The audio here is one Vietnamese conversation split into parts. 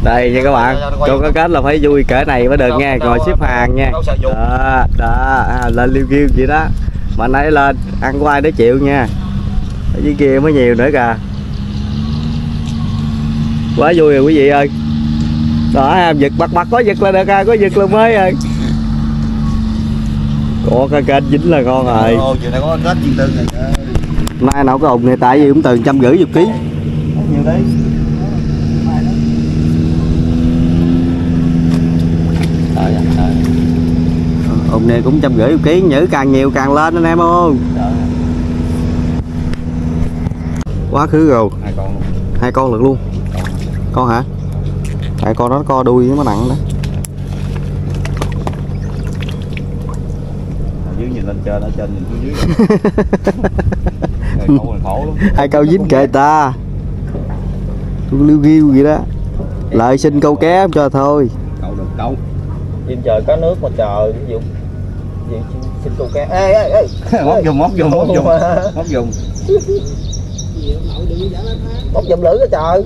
Đây nha các bạn, câu cá kết là phải vui cỡ này mới được nha, ngồi xếp hàng nha. Đó, lên liêu kêu vậy đó. Mà nãy lên ăn của ai để chịu nha. Ở dưới kia mới nhiều nữa kìa. Quá vui rồi quý vị ơi. Đó em giật bật có giật là được, có giật là mới rồi. Có cái kênh dính là ngon rồi. Nay nào cái ùng này tại vì cũng từ 150 kg. Nhiều đấy. Ùng này cũng 150 kg, nhử càng nhiều càng lên anh em ơi. Quá khứ rồi. Hai con được luôn. Con hả? Tại con đó co đuôi nó nặng đó. Dưới nhìn lên trên, ở trên nhìn xuống dưới. Khổ lắm. Hai câu dính kệ ta. Tôi liêu ghiêu vậy đó. Lợi xin câu ké cho thôi. Câu được câu. Trên trời có nước mà trời, ví dụ xin câu cá. Ê. Móc dùng. Móc giùm lưỡi cái trời.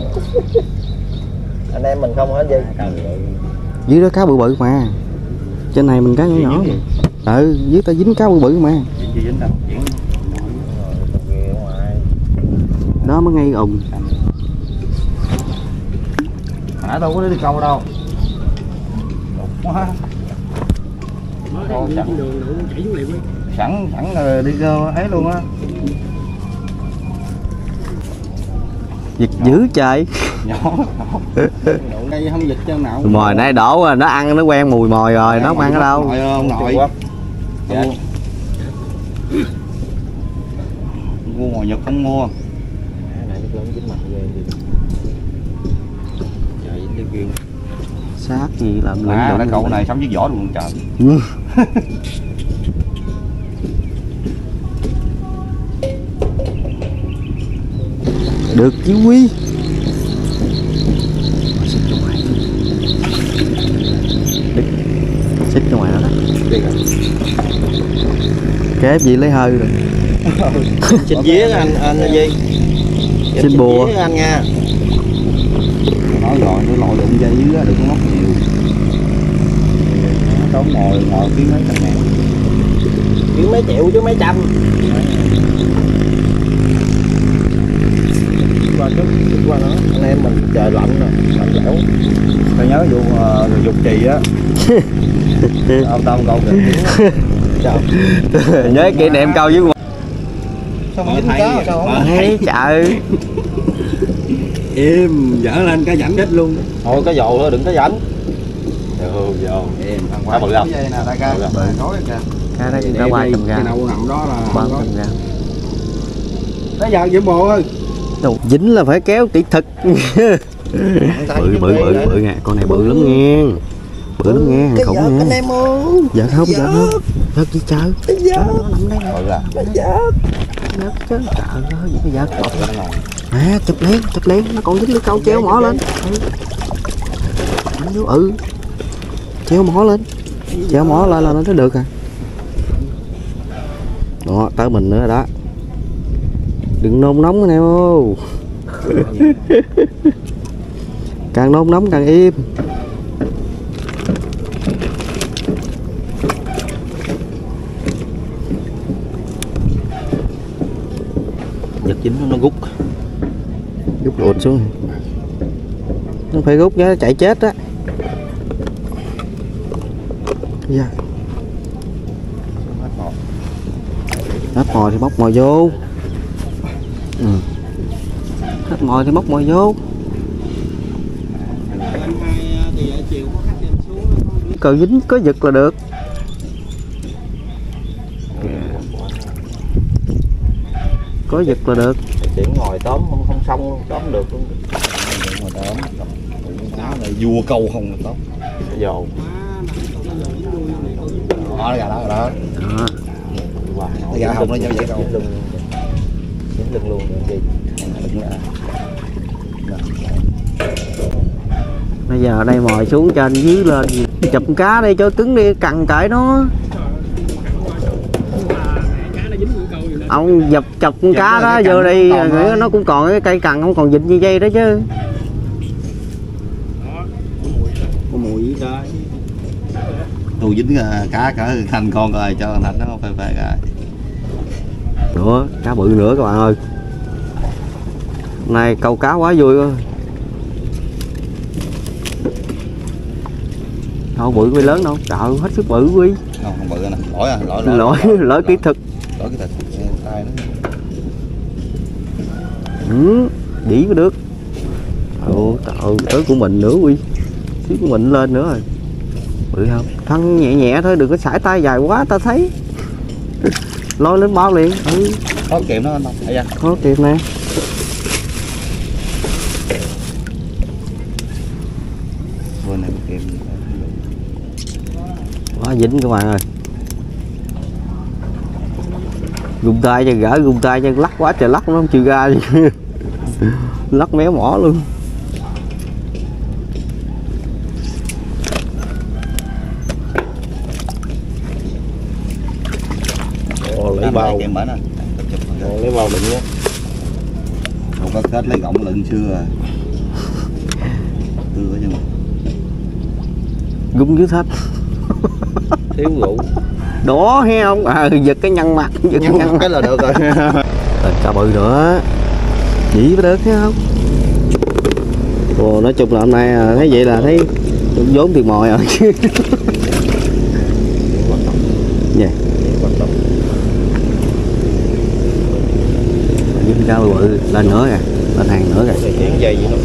Anh em mình không hết gì. Dưới đó cá bự bự mà. Trên này mình cá nhỏ nhỏ. Dưới ta dính cá bự bự mà. Dính đâu. Đó mới ngay ùng. Nãy đâu có đi câu đâu. Quá. Sẵn đi ấy luôn á. Giật dữ trời. Nhỏ. Đây không giật chân nào. Mồi nãy đổ rồi, nó ăn nó quen mùi mồi rồi, nó không ăn ở đâu. Ông nội. Dạ. Mua mồi Nhật không mua. Sát gì làm cái cậu này sống với vỏ luôn trời. Được chứ quý. Xích cho ngoài đó đó. Kép gì lấy hơi rồi. Xin vía anh Duy. Xin bùa anh nha. Nói rồi nó lội đụng dây dưới đừng có móc nhiều. Tốn ngồi kiếm mấy trăm ngàn. Kiếm mấy triệu chứ mấy trăm. Qua đó anh em mình trời lạnh rồi, lạnh lẽo. Tôi nhớ vụ dục trì á. Ông Tâm câu kìa. nhớ kỷ niệm câu với ngoài. Sao mà dính cá sao không? Thấy trời. Im dở lên cá rảnh chết luôn. Thôi cá dầu thôi đừng cá rảnh. Dầu. Cá bự không? Cá đó chúng ta qua cầm ra. Cái nằm đó là 300 gram. Tới giờ Diễm Bộ ơi. Đâu, dính là phải kéo tỷ thực. bự nha, con này bự lắm nghe. Bự lắm nghe, hàng khủng nha. Anh em ơi. Dạ không. Giật gì trời. Nó nằm đây nè. Giật chứ. Trời ơi, gì cái giật. À, chụp liền, nó còn dính lưỡi câu treo mỏ lên. Treo mỏ lên. Treo mỏ lên là nó được à. Đó, tới mình nữa đó. Đừng nôn nóng nè ô. Càng nôn nóng càng im. Giật dính nó rút Rút xuống. Nó phải rút nó chạy chết á. Yeah. Hết mồi thì móc mồi vô. Hết mồi thì móc mồi vô. Cần dính có giật là được. Có giật là được. Chuyện ngồi tóm không xong tóm được luôn. Ngồi tóm. Đó là vua câu không là tóm. Dầu. Đó gà đó. Đó. Gà không nó vậy đâu. Dính lưng luôn gì. Bây giờ ở đây mồi xuống trên dưới lên chụp cá đây cho cứng đi, cằn cãi nó. Ông dập chọc con cá đó vô đây nó cũng còn cái cây cằn không còn vịt như dây đó chứ. tôi dính cá cỡ thành con rồi cho thành nó phải rồi. Nữa cá bự nữa các bạn ơi, hôm nay câu cá quá vui quá. Đâu bự quy lớn đâu, trời hết sức bự quy. Không bự nè, lỗi kỹ thuật. Lỗi kỹ thuật tay nó. Dĩ mới được. Trời tới của mình nữa quy, xíu của mình lên nữa rồi. Bự không? Thân nhẹ nhẹ thôi, đừng có sải tay dài quá ta thấy. Lôi lên bao liền. Có kìm nó anh không? Có kìm nè. Vừa này kìm. Quá dính các bạn ơi. Gung tay cho gỡ, gung tay cho lắc quá trời lắc nó không chịu ra gì. Lắc méo mỏ luôn. Lấy bao kèm bển lấy bao đựng á, không có kết lấy gọng lựng xưa rồi. Tưa chứ mà Gung dưới thách. thiếu rượu Đó hay không? Giật cái nhăn mặt, giật cái nhăn cái là được rồi. Cá bự nữa, chỉ mới được thấy không? Ồ, nói chung là hôm nay thấy vậy là thấy vốn tiền mồi rồi. Dạ. Dính cá bự lên nữa kìa, lên hàng nữa kìa. chuyển dây vậy đó,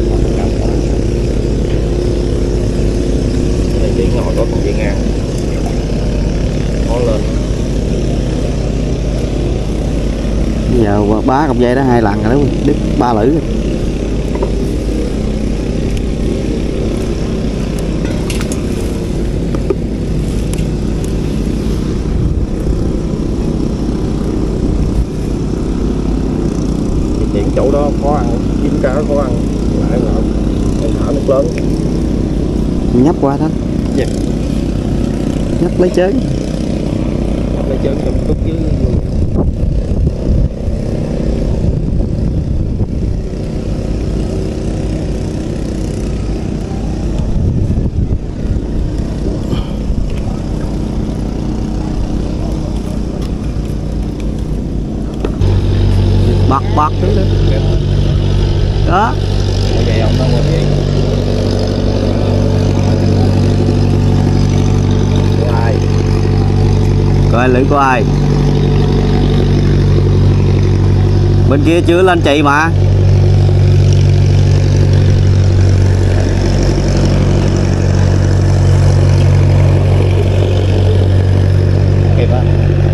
chuyển ngồi có còn dây ngang nó lên. Bây giờ bá cọc dây đó 2 lần rồi đó, đứt 3 lưỡi rồi. Chuyển chỗ đó khó ăn, dính cá khó ăn, lại là em thả nước lớn. Nhấp qua đó. Dạ. Nhấp lấy chén. Nhấp lấy chén trong túc dưới. Bật đó. Vậy không nó vậy. Của ai? Coi lưỡi của ai? Bên kia chưa lên chị mà. Kịp á.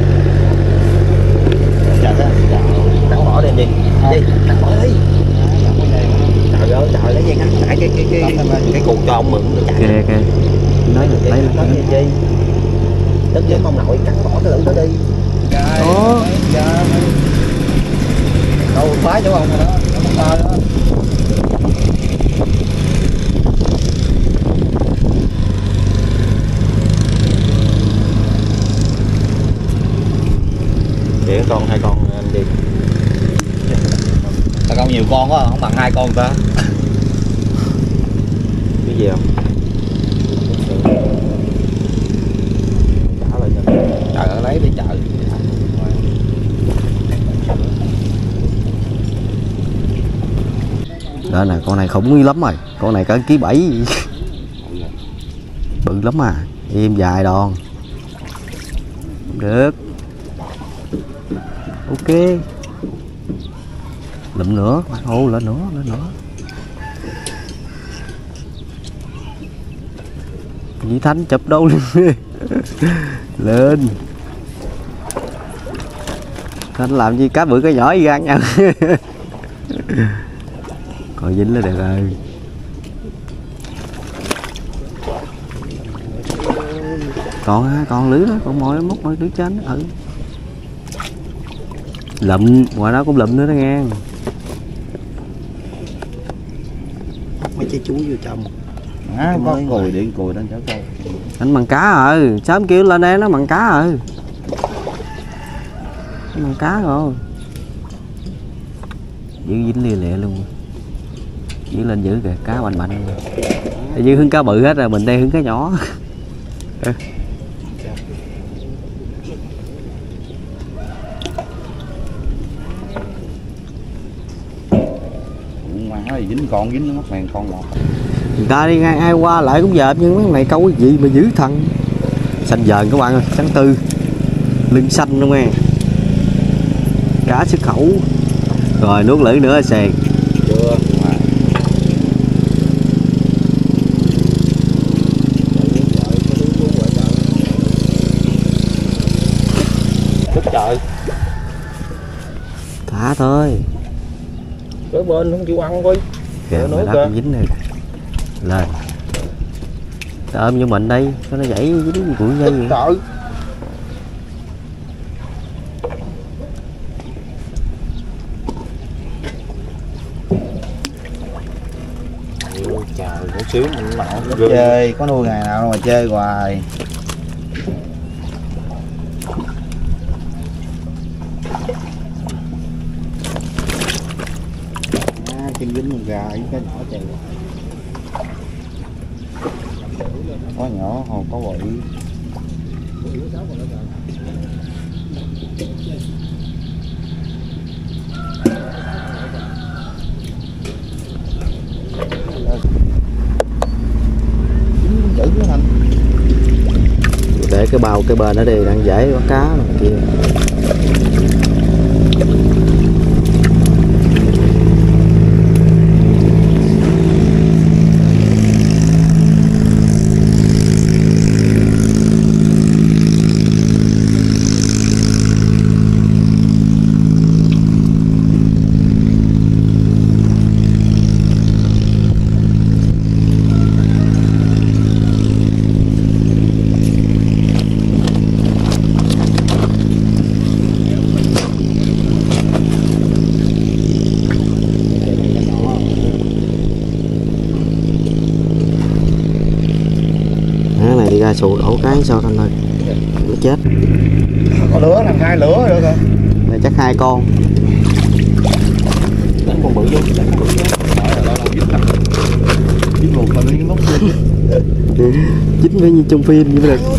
Cắn bỏ đi em đi cắn bỏ đi. Trời ơi trời, lấy dây cắn lại cái cục cho ông mượn để chạy. Kìa nói là lấy Cắn gì chi tức với ông nội, cắn bỏ cái lưỡi đó đi. Đó. Đâu phá chỗ ông rồi đó, nó không phá đó. Vậy con 2 con anh đi. Ta con nhiều con quá, không bằng 2 con ta. Cái gì không? Trả lại cho. Trời ơi lấy đi trời. Đó nè, con này khủng lắm rồi, con này cỡ 1,7 kg. Bự lắm à, im dài đòn. Được. Ok. Lụm nữa, ô lên nữa, lên nữa. Dĩ Thánh chụp đâu lên. Lên. Thánh làm gì cá bự cái nhỏ y gan nha. Còn dính là được rồi. Còn lưới đó, còn mồi móc mồi lưới trên đó. Lụm, ngoài đó cũng lụm nữa đó nghe. Mấy trái chuối vô trong. Có ngồi điện cùi lên chở câu. Anh bằng cá rồi, sớm kêu lên đây nó bằng cá rồi. Nó bằng cá rồi. Giữ dính lia lẹ luôn. Giữ lên giữ kìa, cá bành bành. Ở dưới hứng cá bự hết rồi, mình đây hứng cá nhỏ. Má dính con dính nó mất mèn con lọt. Người ta đi ai qua lại cũng dợp, nhưng mấy này câu cái gì mà dữ thần. Xanh dờn các bạn ơi, trắng tư, lưng xanh luôn nghe. Cá xuất khẩu. Rồi nuốt lưỡi nữa sàn. Chưa. Trời, Cá thôi. cái bên không chịu ăn coi. Kìa, Nước nó kìa. cũng dính này. Lên. Ôm như mình đây, cho nó gãy dính cuộn dây vậy. Trời. Trời, một xíu mình mạo Chơi, có nuôi ngày nào đâu mà chơi hoài. Chân dính con gà với cái nhỏ chơi hoài. Có nhỏ còn có bự. Chữ nó thành. Để cái bao cái bên ở đây đang dễ bắt cá rồi kia. Này đi ra sụ đổ cái sao thanh ơi, nó chết. Có lửa làm 2 lửa được rồi. Này chắc 2 con. đánh con bự vô, đánh con bự vô. Dính một mà nó nút Chính phải như trong phim vậy mới được.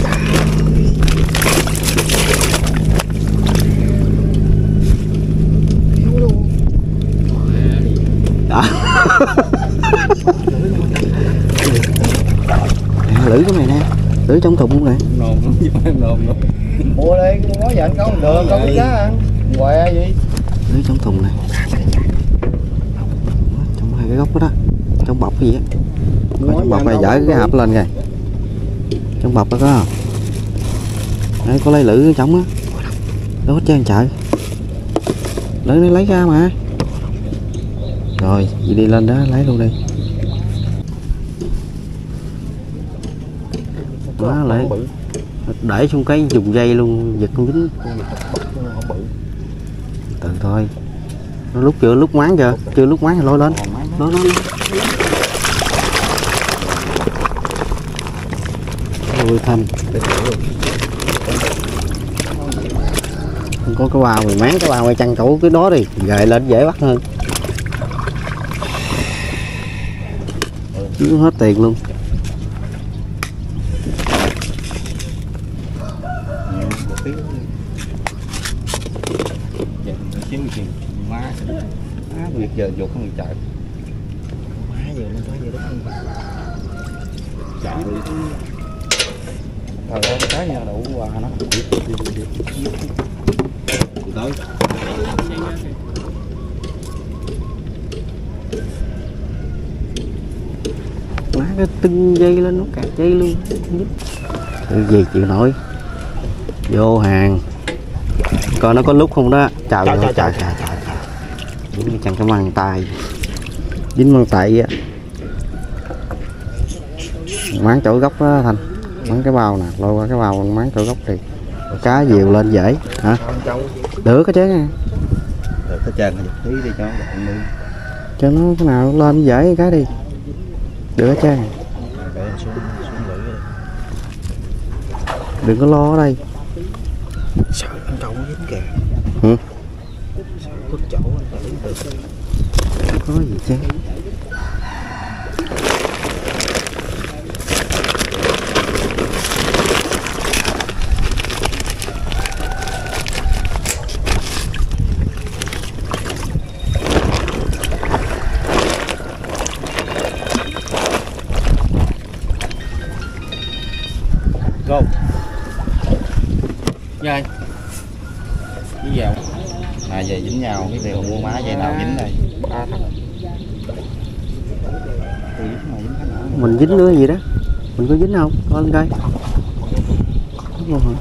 Đó. Lưỡi cái này nè, lưỡi trong thùng luôn nè. nồn nồn. Mua đây, có giờ anh câu được, câu cá ăn. Què gì? Lưỡi trong thùng này. Trong hai cái góc đó, trong bọc cái gì á. Trong bọc này dở cái hộp lên kìa. Trong bọc đó có không? Đấy, có lấy lưỡi ở trong á. Đó hết trơn trời. Lưỡi nó lấy ra mà. Rồi, vậy đi lên đó lấy luôn đi. Quá lại để xuống cái dùng dây luôn, giật con dính. Từ thôi, nó lúc chưa lúc máng chưa, chưa lúc máng thì lôi lên, lôi lên. Ôi thanh, không có cái bao mình máng cái bao quay chăn chỗ cái đó đi, gậy lên dễ bắt hơn. Chứ hết tiền luôn. Má việc giờ dục không bị chạy. Má giờ nó có gì đó không chạy. Thời ơi cái nhà đủ quà nó tới. Má cái tưng dây lên nó cạt dây luôn. Cái gì chịu nổi. Vô hàng. Coi nó có lúc không đó. Trời ơi trời. Dính chẳng cái măng tay. Dính măng tay á. Máng chỗ gốc đó Thành. Máng cái bao nè, lôi qua cái bao máng chỗ gốc đi. Cá diều lên dễ hả? Được cái chứ nha. Được cái chân tí đi cho nó gọn đi. Cho nó cái nào lên dễ cái đi. Được cái chứ. Đừng có lo ở đây. Sợ anh Trọng nó dính kìa. Ừ. Sợ khuất chỗ anh phải được. Không có gì chứ. Go. Dây. Với vào. À về dính nhau, cái điều mua má dây nào dính đây. 3 thằng. Mình dính nữa gì đó. Mình có dính không? Có lên coi. Đúng rồi.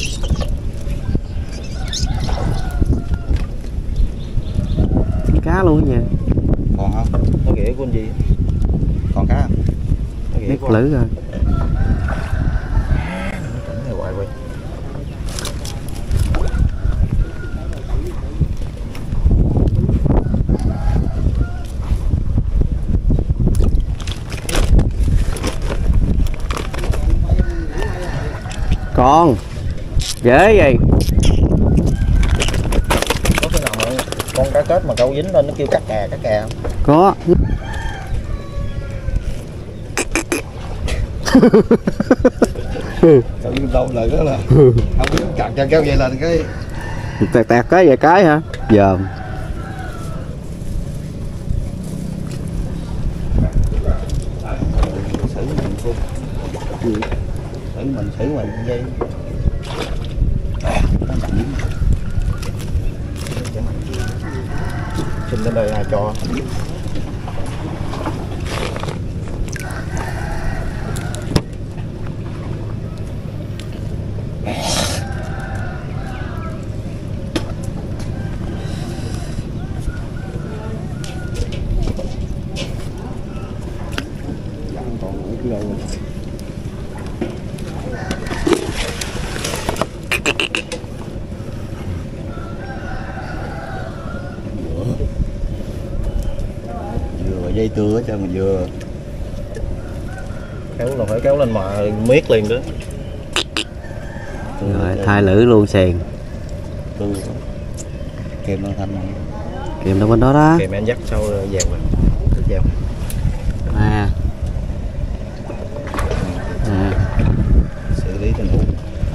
Cá luôn vậy. Còn không? Có ghẻ của anh gì? Còn cá không? Biết lử rồi. Con dễ vậy. Có cái nào mà con cá kết mà câu dính lên nó kêu cắt kè không? Có. Sao đâu lời đó là không biết chặt cho kéo dây lên cái Tẹt cái vài cái hả? Giờ xử mình dây xin đến đây ai cho dây tưa cho mình vừa kéo là phải kéo lên mà miết liền đó. rồi thay lưỡi luôn xèn. kèm nó thanh Kìm đâu bên đó đó. Kèm anh dắt sau vàng mà dao À. À. xử lý tình huống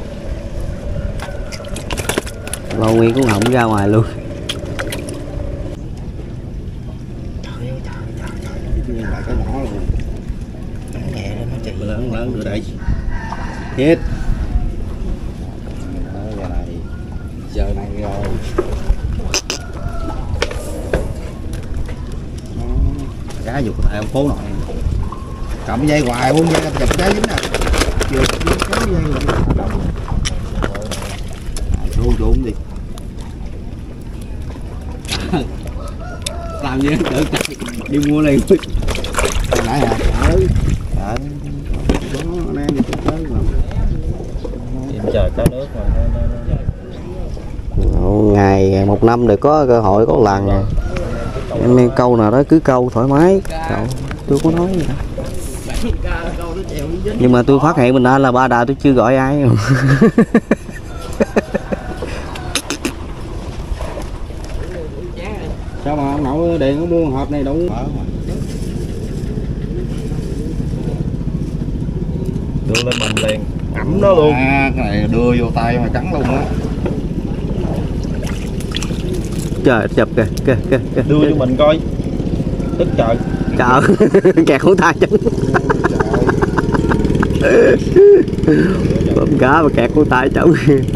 Bao nguyên cũng hỏng ra ngoài luôn. lại cái nhỏ luôn nhẹ nó chạy lớn nữa đây chết giờ này rồi cá dục tại ông phố nội cầm dây hoài buông dây chụp trái dính nè vừa kéo dây rồi trốn đi làm gì tự đi mua liền lại hả đó nè tới mà em chờ cá nước mà ngày một năm để có cơ hội có lần à. Em câu nào đó cứ câu thoải mái cậu, tôi có nói gì đâu. Nhưng mà tôi phát hiện mình anh là ba đà tôi chưa gọi ai. sao mà ông nội điện có mua hộp này đủ đưa lên mình liền ẩm nó luôn. Cái này đưa vô tay mà trắng luôn á. Trời chụp kìa Đưa cho mình coi tức trời kẹt hữu tay chân. Bấm cá mà kẹt hữu tay chân.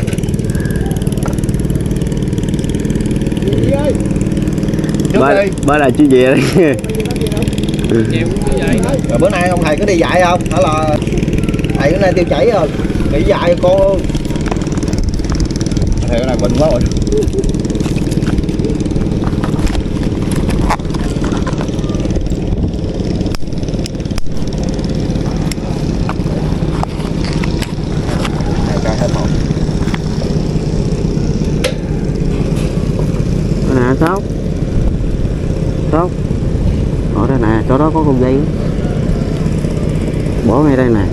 Bữa này chứ về đấy. Rồi bữa nay ông thầy có đi dạy không? Hả là thầy bữa nay tiêu chảy rồi nghỉ dạy con luôn. Thầy cái này bệnh quá rồi. Nè Sóc ở đây nè, chỗ đó có con dây bỏ ngay đây nè.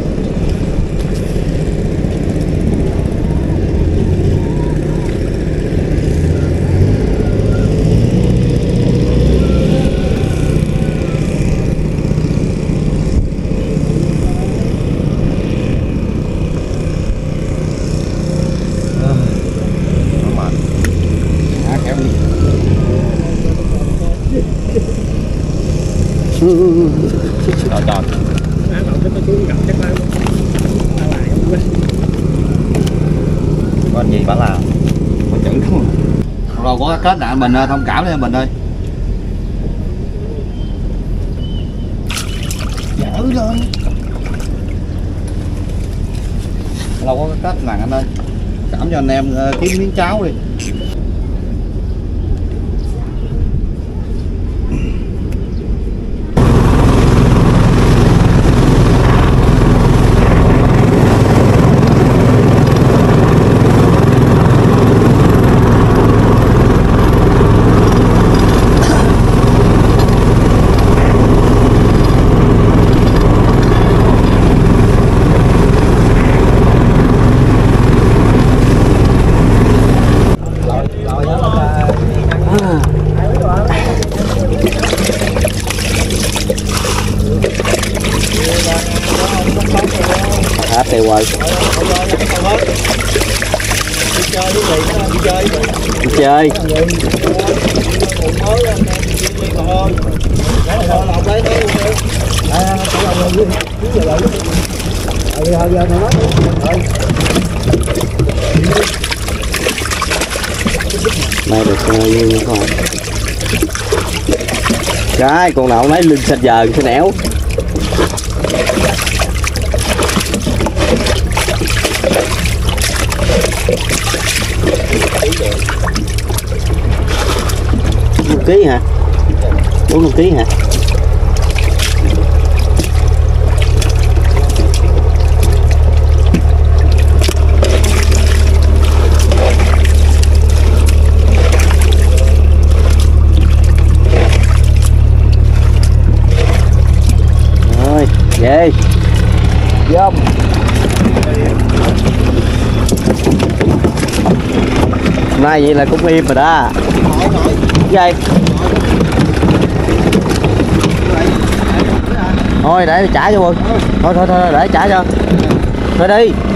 Trời trời. có anh gì bảo là có chữ đúng không? Rồi có kết nạn mình thông cảm đi mình ơi. Dở lên. Lâu có kết nạn anh ơi. Cảm cho anh em kiếm miếng cháo đi. Hết tiêu rồi. Đi chơi. Nay được nhiêu không? Cái con nào lấy lưng xanh giờ xanh éo. Một ký hả? 40 ký hả? Rồi, về. Dông. Nay vậy là cũng im rồi đó. Dây. Thôi để trả cho Quân. Thôi để trả cho. Thôi đi.